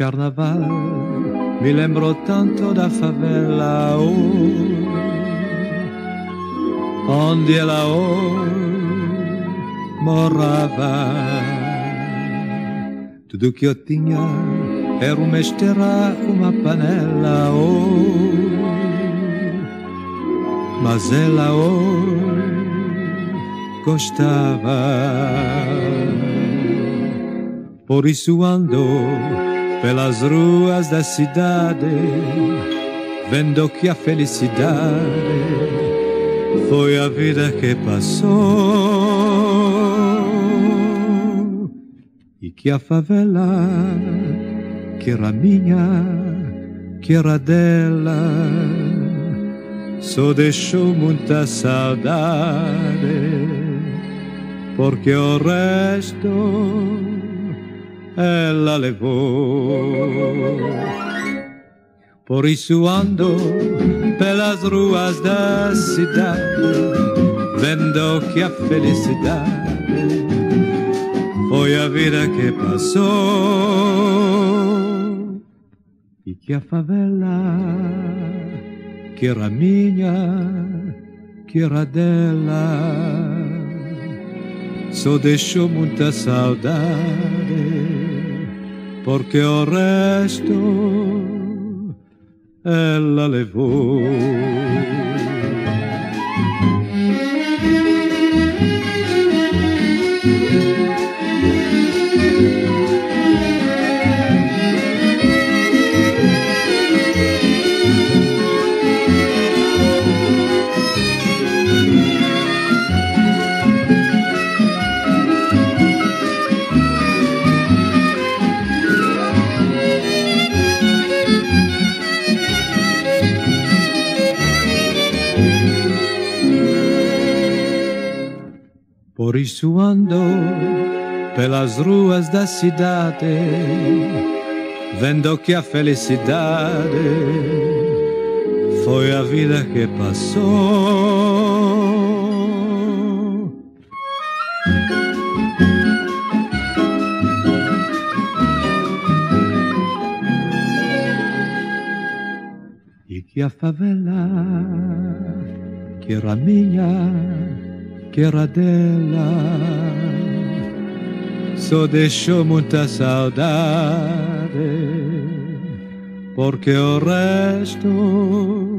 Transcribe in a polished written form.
carnaval mi lembro tanto da favela, onde ela morava. Tudo que eu tinha era uma esteira, uma panela, mas ela gostava. Por isso andou pelas ruas da cidade, vendo que a felicidade foi a vida que passou, e que a favela, que era minha, que era dela, só deixou muita saudade, porque o resto ela levou. Por isso ando pelas ruas da cidade, vendo que a felicidade foi a vida que passou, e que a favela, que era minha, que era dela, só deixou muita saudade, porque o resto ela levou. Por isso ando pelas ruas da cidade, vendo que a felicidade foi a vida que passou, e que a favela, que era minha, que era dela, só deixou muita saudade, porque o resto